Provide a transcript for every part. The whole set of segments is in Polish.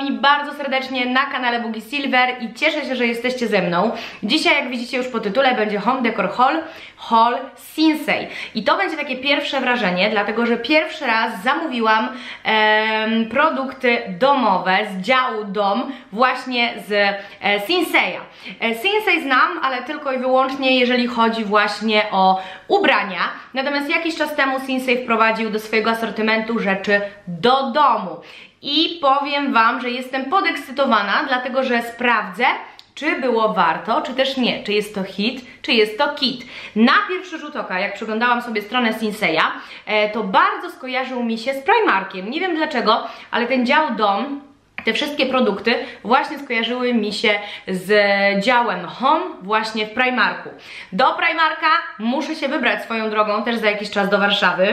Wami bardzo serdecznie na kanale Bugi Silver i cieszę się, że jesteście ze mną. Dzisiaj, jak widzicie już po tytule, będzie Home Decor Haul Sinsay. I to będzie takie pierwsze wrażenie, dlatego że pierwszy raz zamówiłam produkty domowe z działu dom właśnie z Sinsaya. Sinsay znam, ale tylko i wyłącznie jeżeli chodzi właśnie o ubrania. Natomiast jakiś czas temu Sinsay wprowadził do swojego asortymentu rzeczy do domu. I powiem Wam, że jestem podekscytowana, dlatego że sprawdzę, czy było warto, czy też nie, czy jest to hit, czy jest to kit. Na pierwszy rzut oka, jak przeglądałam sobie stronę Sinsaya, to bardzo skojarzył mi się z Primarkiem. Nie wiem dlaczego, ale ten dział dom, te wszystkie produkty właśnie skojarzyły mi się z działem Home właśnie w Primarku. Do Primarka muszę się wybrać swoją drogą, też za jakiś czas do Warszawy,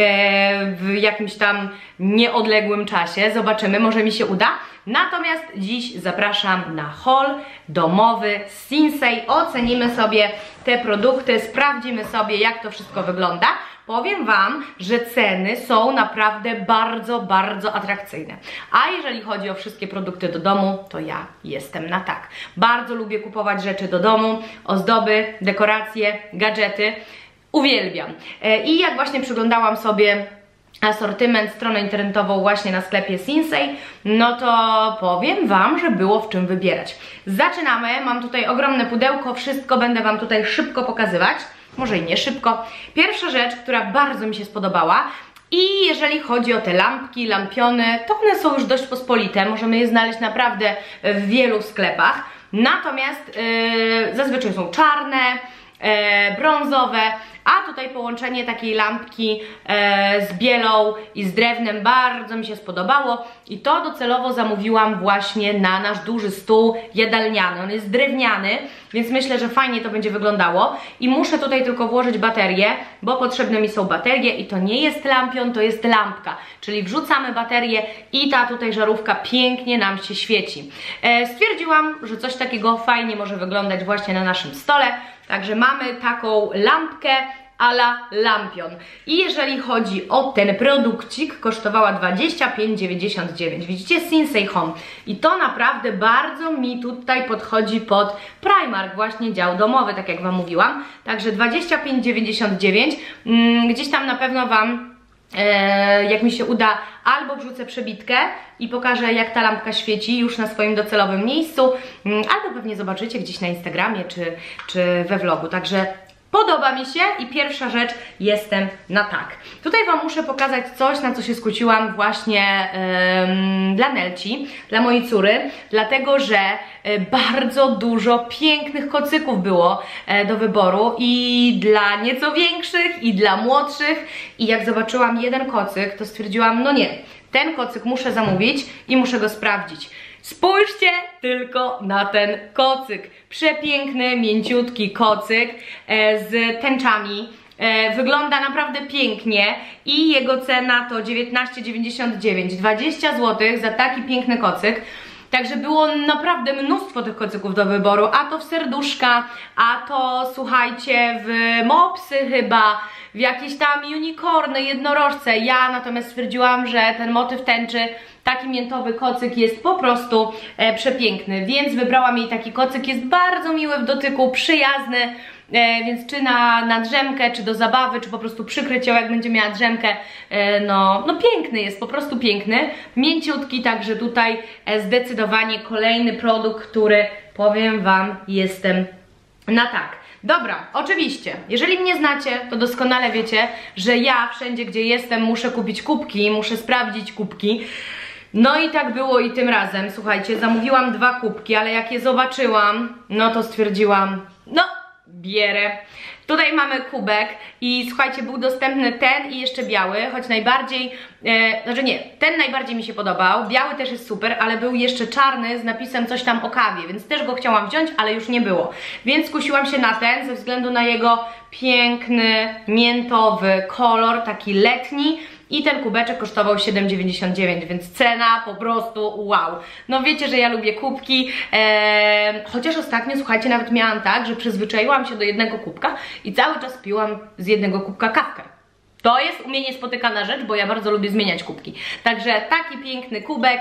w jakimś tam nieodległym czasie. Zobaczymy, może mi się uda. Natomiast dziś zapraszam na haul domowy z Sinsay. Ocenimy sobie te produkty, sprawdzimy sobie, jak to wszystko wygląda. Powiem Wam, że ceny są naprawdę bardzo atrakcyjne. A jeżeli chodzi o wszystkie produkty do domu, to ja jestem na tak. Bardzo lubię kupować rzeczy do domu, ozdoby, dekoracje, gadżety. Uwielbiam. I jak właśnie przyglądałam sobie asortyment, stronę internetową właśnie na sklepie Sinsay, no to powiem Wam, że było w czym wybierać. Zaczynamy, mam tutaj ogromne pudełko, wszystko będę Wam tutaj szybko pokazywać, może i nie szybko. Pierwsza rzecz, która bardzo mi się spodobała, i jeżeli chodzi o te lampki, lampiony, to one są już dość pospolite, możemy je znaleźć naprawdę w wielu sklepach, natomiast zazwyczaj są czarne, brązowe, a tutaj połączenie takiej lampki z bielą i z drewnem bardzo mi się spodobało i to docelowo zamówiłam właśnie na nasz duży stół jadalniany. On jest drewniany, więc myślę, że fajnie to będzie wyglądało i muszę tutaj tylko włożyć baterię, bo potrzebne mi są baterie i to nie jest lampion, to jest lampka, czyli wrzucamy baterię i ta tutaj żarówka pięknie nam się świeci. Stwierdziłam, że coś takiego fajnie może wyglądać właśnie na naszym stole. Także mamy taką lampkę a la lampion. I jeżeli chodzi o ten produkcik, kosztowała 25,99. Widzicie? Sinsay Home. I to naprawdę bardzo mi tutaj podchodzi pod Primark, właśnie dział domowy, tak jak Wam mówiłam. Także 25,99. Gdzieś tam na pewno Wam, jak mi się uda, albo wrzucę przebitkę i pokażę, jak ta lampka świeci już na swoim docelowym miejscu, albo pewnie zobaczycie gdzieś na Instagramie czy we vlogu. Także podoba mi się i pierwsza rzecz, jestem na tak. Tutaj Wam muszę pokazać coś, na co się skusiłam właśnie dla Nelci, dla mojej córy, dlatego że bardzo dużo pięknych kocyków było do wyboru i dla nieco większych i dla młodszych i jak zobaczyłam jeden kocyk, to stwierdziłam, no nie, ten kocyk muszę zamówić i muszę go sprawdzić. Spójrzcie tylko na ten kocyk. Przepiękny, mięciutki kocyk z tęczami. Wygląda naprawdę pięknie i jego cena to 19,99. 20 zł za taki piękny kocyk. Także było naprawdę mnóstwo tych kocyków do wyboru, a to w serduszka, a to słuchajcie w mopsy chyba, w jakieś tam unicorny, jednorożce. Ja natomiast stwierdziłam, że ten motyw tęczy, taki miętowy kocyk jest po prostu przepiękny, więc wybrałam jej taki kocyk, jest bardzo miły w dotyku, przyjazny, więc czy na drzemkę, czy do zabawy, czy po prostu przykryć ją, jak będzie miała drzemkę, no piękny jest, po prostu piękny, mięciutki, także tutaj zdecydowanie kolejny produkt, który powiem Wam, jestem na tak. Dobra, oczywiście, jeżeli mnie znacie, to doskonale wiecie, że ja wszędzie, gdzie jestem, muszę kupić kubki, muszę sprawdzić kubki. No i tak było i tym razem, słuchajcie, zamówiłam 2 kubki, ale jak je zobaczyłam, no to stwierdziłam, no bierę. Tutaj mamy kubek i słuchajcie, był dostępny ten i jeszcze biały, choć najbardziej, znaczy nie, ten najbardziej mi się podobał, biały też jest super, ale był jeszcze czarny z napisem coś tam o kawie, więc też go chciałam wziąć, ale już nie było. Więc skusiłam się na ten ze względu na jego piękny, miętowy kolor, taki letni. I ten kubeczek kosztował 7,99, więc cena po prostu wow. No wiecie, że ja lubię kubki, chociaż ostatnio, słuchajcie, nawet miałam tak, że przyzwyczaiłam się do jednego kubka i cały czas piłam z jednego kubka kawkę. To jest u mnie niespotykana rzecz, bo ja bardzo lubię zmieniać kubki. Także taki piękny kubek,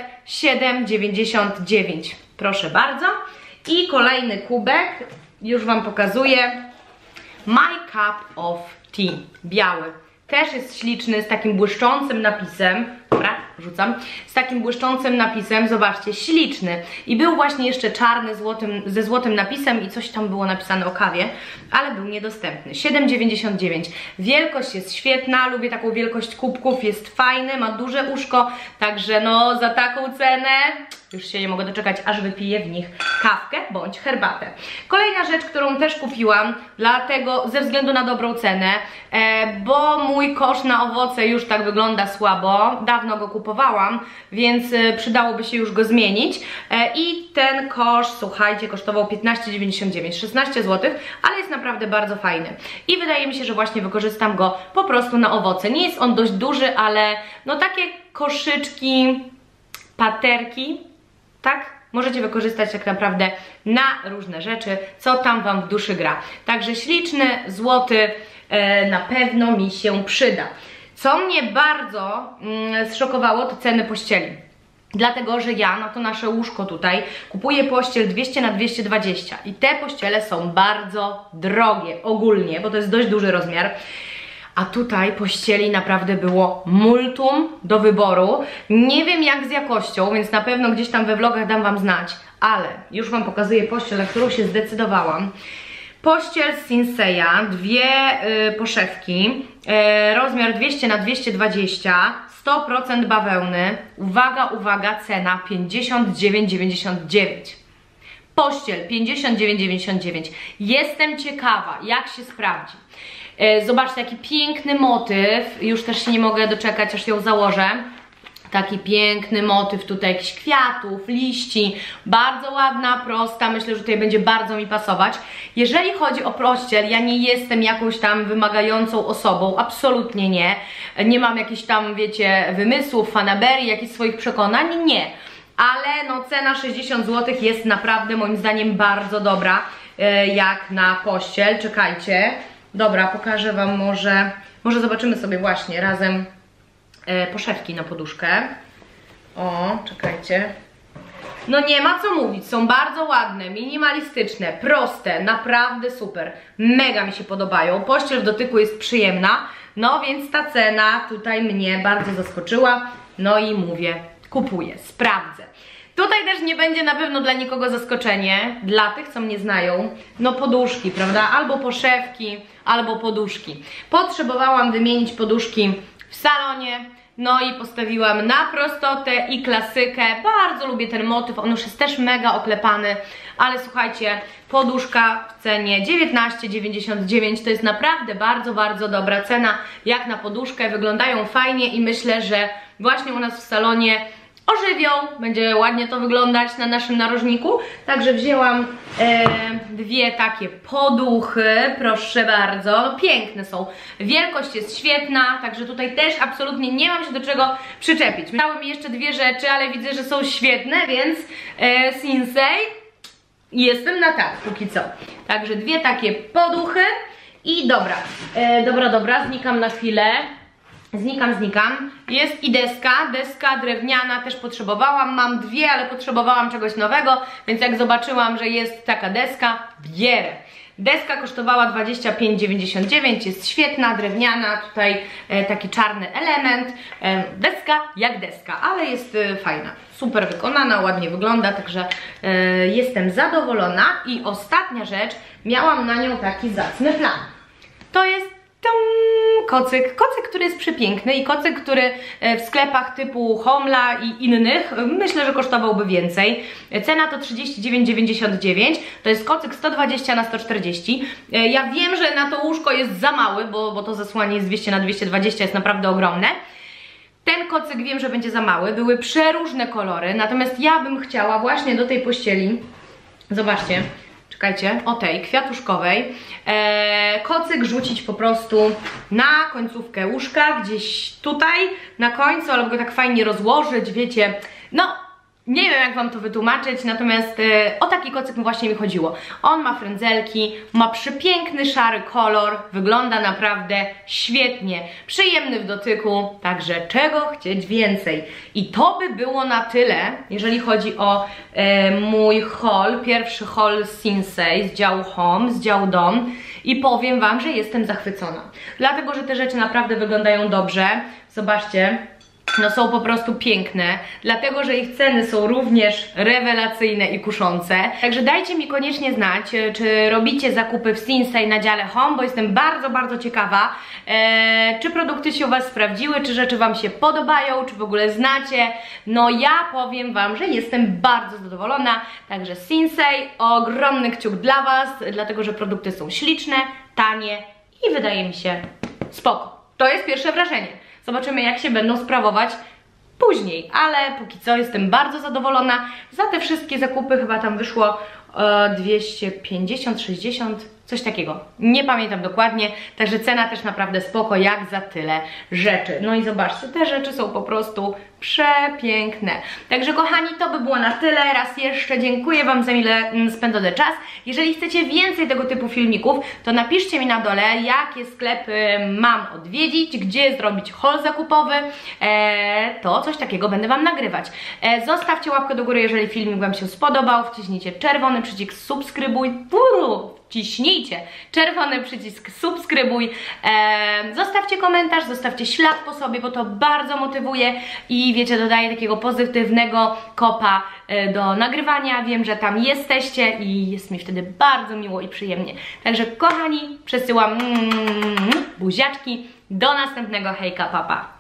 7,99. Proszę bardzo. I kolejny kubek, już Wam pokazuję. My Cup of Tea, biały. Też jest śliczny, z takim błyszczącym napisem. Dobra, rzucam. Z takim błyszczącym napisem, zobaczcie, śliczny. I był właśnie jeszcze czarny ze złotym napisem i coś tam było napisane o kawie, ale był niedostępny. 7,99. Wielkość jest świetna, lubię taką wielkość kubków, jest fajny, ma duże uszko, także no za taką cenę już się nie mogę doczekać, aż wypiję w nich kawkę bądź herbatę. Kolejna rzecz, którą też kupiłam, dlatego ze względu na dobrą cenę, bo mój kosz na owoce już tak wygląda słabo, dawno go kupowałam, więc przydałoby się już go zmienić. I ten kosz, słuchajcie, kosztował 15,99, 16 zł, ale jest naprawdę bardzo fajny. I wydaje mi się, że właśnie wykorzystam go po prostu na owoce. Nie jest on dość duży, ale no takie koszyczki, paterki, tak? Możecie wykorzystać tak naprawdę na różne rzeczy, co tam Wam w duszy gra. Także śliczny, złoty na pewno mi się przyda. Co mnie bardzo zszokowało, to ceny pościeli. Dlatego, że ja na to nasze łóżko tutaj kupuję pościel 200 na 220 i te pościele są bardzo drogie ogólnie, bo to jest dość duży rozmiar. A tutaj pościeli naprawdę było multum do wyboru. Nie wiem jak z jakością, więc na pewno gdzieś tam we vlogach dam Wam znać, ale już Wam pokazuję pościel, na którą się zdecydowałam. Pościel z Sinseya, dwie poszewki, rozmiar 200 na 220, 100% bawełny. Uwaga, uwaga, cena 59,99. Pościel 59,99. Jestem ciekawa, jak się sprawdzi. Zobaczcie, jaki piękny motyw, już też się nie mogę doczekać, aż ją założę. Taki piękny motyw tutaj jakichś kwiatów, liści, bardzo ładna, prosta, myślę, że tutaj będzie bardzo mi pasować. Jeżeli chodzi o pościel, ja nie jestem jakąś tam wymagającą osobą, absolutnie nie. Nie mam jakichś tam, wiecie, wymysłów, fanaberii, jakichś swoich przekonań, nie. Ale no cena 60 zł jest naprawdę moim zdaniem bardzo dobra, jak na pościel. Czekajcie. Dobra, pokażę Wam może zobaczymy sobie właśnie razem poszewki na poduszkę. O, czekajcie. No nie ma co mówić, są bardzo ładne, minimalistyczne, proste, naprawdę super. Mega mi się podobają, pościel w dotyku jest przyjemna, no więc ta cena tutaj mnie bardzo zaskoczyła. No i mówię, kupuję, sprawdzę. Tutaj też nie będzie na pewno dla nikogo zaskoczenie, dla tych, co mnie znają, no poduszki, prawda, albo poszewki, albo poduszki. Potrzebowałam wymienić poduszki w salonie, no i postawiłam na prostotę i klasykę. Bardzo lubię ten motyw, on już jest też mega oklepany, ale słuchajcie, poduszka w cenie 19,99, to jest naprawdę bardzo, bardzo dobra cena, jak na poduszkę, wyglądają fajnie i myślę, że właśnie u nas w salonie ożywią, będzie ładnie to wyglądać na naszym narożniku. Także wzięłam dwie takie poduchy, proszę bardzo, no, piękne są, wielkość jest świetna, także tutaj też absolutnie nie mam się do czego przyczepić. Miały mi jeszcze dwie rzeczy, ale widzę, że są świetne, więc Sinsay, jestem na tak póki co. Także dwie takie poduchy i dobra, znikam na chwilę. Znikam. Jest i deska drewniana też potrzebowałam, mam dwie, ale potrzebowałam czegoś nowego, więc jak zobaczyłam, że jest taka deska, bierę. Deska kosztowała 25,99, jest świetna, drewniana, tutaj taki czarny element, deska jak deska, ale jest fajna, super wykonana, ładnie wygląda, także jestem zadowolona. I ostatnia rzecz, miałam na nią taki zacny plan, to jest kocyk, który jest przepiękny i kocyk, który w sklepach typu Homla i innych myślę, że kosztowałby więcej. Cena to 39,99, to jest kocyk 120 na 140. Ja wiem, że na to łóżko jest za mały, bo to zasłanie jest 200 na 220, jest naprawdę ogromne. Ten kocyk wiem, że będzie za mały, były przeróżne kolory, natomiast ja bym chciała właśnie do tej pościeli, zobaczcie, czekajcie, o tej kwiatuszkowej, kocyk rzucić po prostu na końcówkę łóżka, gdzieś tutaj na końcu, albo go tak fajnie rozłożyć, wiecie, no Nie wiem, jak wam to wytłumaczyć, natomiast o taki kocyk właśnie mi chodziło. On ma frędzelki, ma przepiękny szary kolor, wygląda naprawdę świetnie, przyjemny w dotyku, także czego chcieć więcej. I to by było na tyle, jeżeli chodzi o mój haul, pierwszy haul z Sinsay, z działu Home, z działu Dom. I powiem wam, że jestem zachwycona, dlatego że te rzeczy naprawdę wyglądają dobrze. Zobaczcie, no są po prostu piękne, dlatego że ich ceny są również rewelacyjne i kuszące. Także dajcie mi koniecznie znać, czy robicie zakupy w Sinsay na dziale Home, bo jestem bardzo, bardzo ciekawa, czy produkty się u was sprawdziły, czy rzeczy wam się podobają, czy w ogóle znacie. No ja powiem wam, że jestem bardzo zadowolona, także Sinsay, ogromny kciuk dla was, dlatego że produkty są śliczne, tanie i wydaje mi się spoko. To jest pierwsze wrażenie. Zobaczymy, jak się będą sprawować później, ale póki co jestem bardzo zadowolona. Za te wszystkie zakupy chyba tam wyszło 250, 60, coś takiego. Nie pamiętam dokładnie, także cena też naprawdę spoko, jak za tyle rzeczy. No i zobaczcie, te rzeczy są po prostu przepiękne. Także kochani, to by było na tyle. Raz jeszcze dziękuję wam za mile spędzony czas. Jeżeli chcecie więcej tego typu filmików, to napiszcie mi na dole, jakie sklepy mam odwiedzić, gdzie zrobić haul zakupowy. To coś takiego będę wam nagrywać. Zostawcie łapkę do góry, jeżeli filmik wam się spodobał. Wciśnijcie czerwony przycisk subskrybuj. Wciśnijcie czerwony przycisk subskrybuj, zostawcie komentarz, zostawcie ślad po sobie, bo to bardzo motywuje i wiecie, dodaje takiego pozytywnego kopa do nagrywania. Wiem, że tam jesteście i jest mi wtedy bardzo miło i przyjemnie. Także kochani, przesyłam buziaczki, do następnego, hejka, papa.